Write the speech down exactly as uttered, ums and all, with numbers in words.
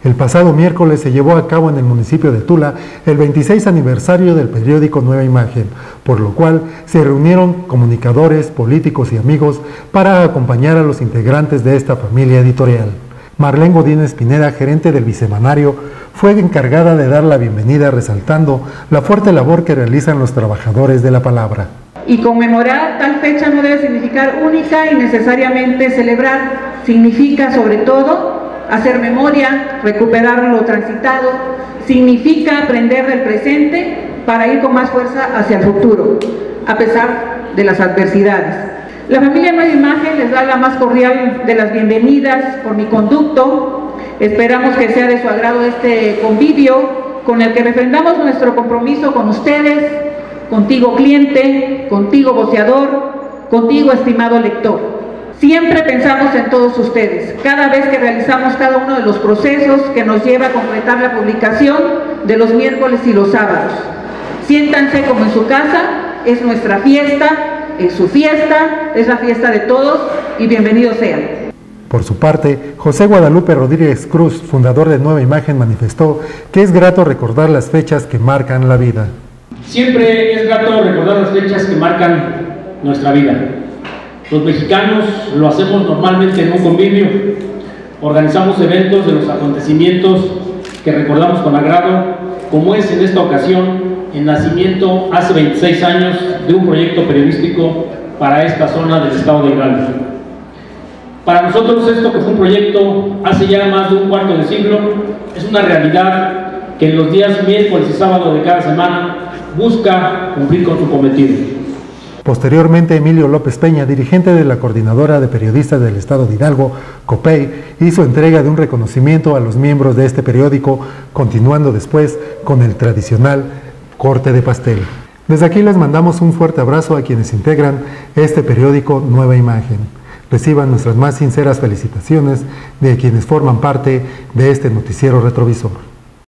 El pasado miércoles se llevó a cabo en el municipio de Tula el veintiséis aniversario del periódico Nueva Imagen, por lo cual se reunieron comunicadores, políticos y amigos para acompañar a los integrantes de esta familia editorial. Marlene Godínez Pineda, gerente del bisemanario, fue encargada de dar la bienvenida resaltando la fuerte labor que realizan los trabajadores de la palabra. Y conmemorar tal fecha no debe significar única y necesariamente celebrar, significa sobre todo hacer memoria, recuperar lo transitado, significa aprender del presente para ir con más fuerza hacia el futuro, a pesar de las adversidades. La familia Nueva Imagen les da la más cordial de las bienvenidas por mi conducto. Esperamos que sea de su agrado este convivio con el que refrendamos nuestro compromiso con ustedes, contigo cliente, contigo voceador, contigo estimado lector. Siempre pensamos en todos ustedes, cada vez que realizamos cada uno de los procesos que nos lleva a completar la publicación de los miércoles y los sábados. Siéntanse como en su casa, es nuestra fiesta, es su fiesta, es la fiesta de todos y bienvenidos sean. Por su parte, José Guadalupe Rodríguez Cruz, fundador de Nueva Imagen, manifestó que es grato recordar las fechas que marcan la vida. Siempre es grato recordar las fechas que marcan nuestra vida. Los mexicanos lo hacemos normalmente en un convivio, organizamos eventos de los acontecimientos que recordamos con agrado, como es en esta ocasión el nacimiento hace veintiséis años de un proyecto periodístico para esta zona del estado de Hidalgo. Para nosotros esto, que fue un proyecto hace ya más de un cuarto de siglo, es una realidad que en los días miércoles y sábado de cada semana busca cumplir con su cometido. Posteriormente, Emilio López Peña, dirigente de la Coordinadora de Periodistas del Estado de Hidalgo, COPEI, hizo entrega de un reconocimiento a los miembros de este periódico, continuando después con el tradicional corte de pastel. Desde aquí les mandamos un fuerte abrazo a quienes integran este periódico Nueva Imagen. Reciban nuestras más sinceras felicitaciones de quienes forman parte de este noticiero retrovisor.